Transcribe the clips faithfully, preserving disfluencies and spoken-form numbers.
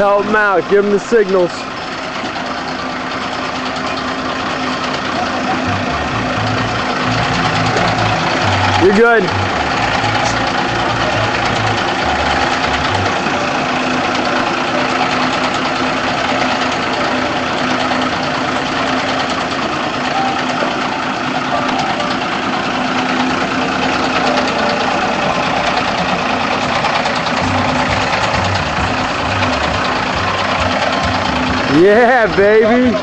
Help him out. Give him the signals. You're good. Yeah, baby.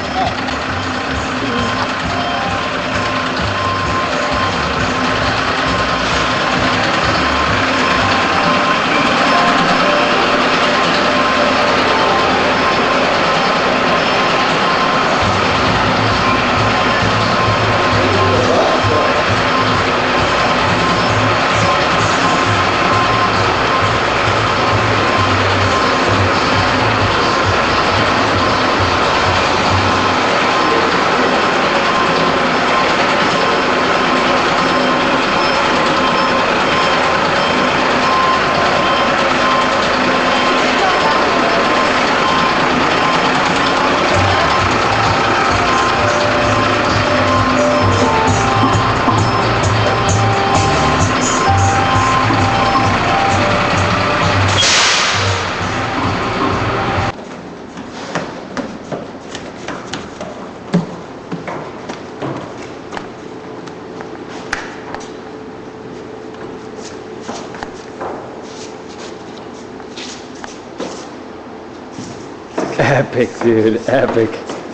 Epic, dude, epic.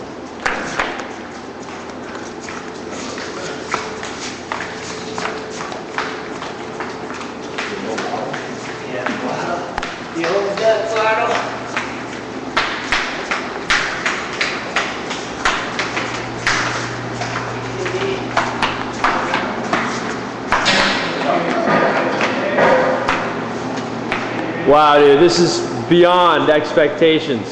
Wow, dude, this is beyond expectations.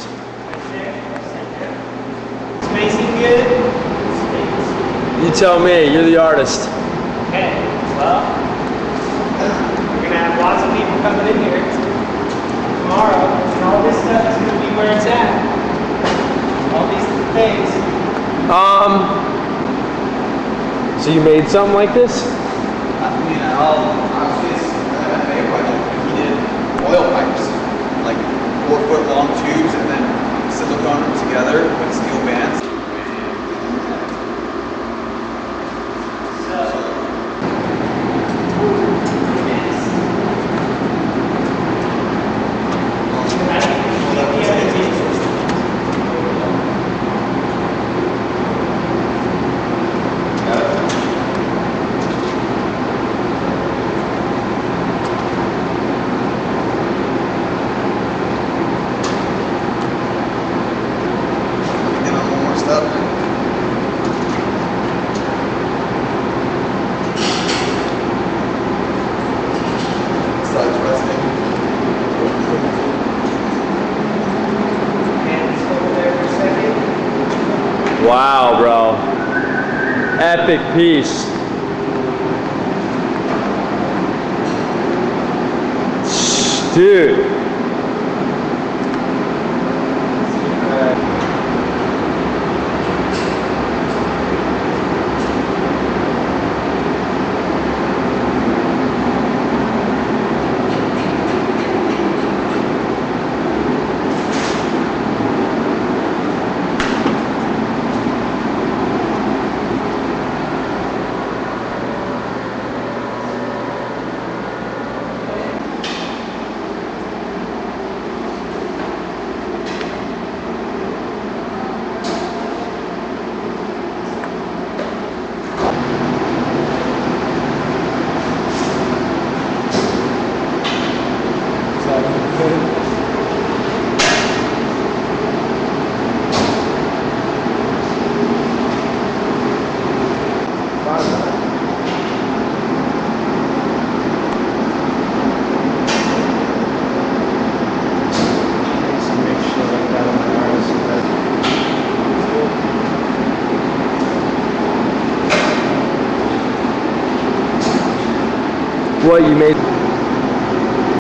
Spacing good? You tell me, you're the artist. Okay, well, we're gonna have lots of people coming in here tomorrow, and all this stuff is gonna be where it's at. All these things. Um, so you made something like this? I mean, I'll, I was just an M F A project, he did oil pipes, like four foot long tubes, and then silicone them together with steel bands. Wow, bro. Epic piece. Dude. What you made?